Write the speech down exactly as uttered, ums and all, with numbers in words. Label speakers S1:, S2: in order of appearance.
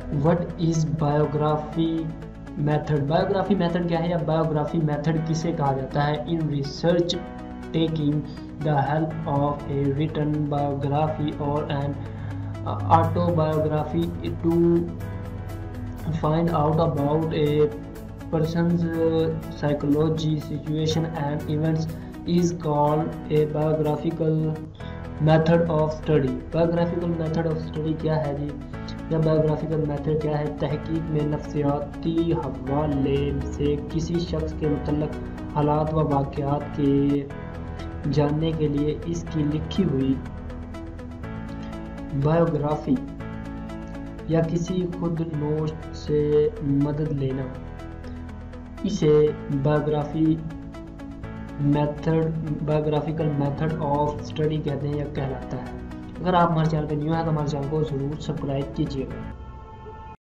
S1: What is biography method? Biography method क्या है या बायोग्राफी मेथड किसे कहा जाता है? In research taking the help of a written biography और an autobiography to find out about a person's uh, psychology, situation and events is called a biographical method of study. biographical method of study क्या है जी? या biographical method क्या है? तहकीक में नफ्सियाती हवाले से किसी शख्स के मुतल्लक हालात व वाक़यात के जानने के लिए इसकी लिखी हुई बायोग्राफी या किसी खुद नोट से मदद लेना, इसे biography method biographical method of study कहते हैं या कहलाता है। अगर आप हमारे चैनल पर न्यू हैं तो हमारे चैनल को ज़रूर सब्सक्राइब कीजिएगा।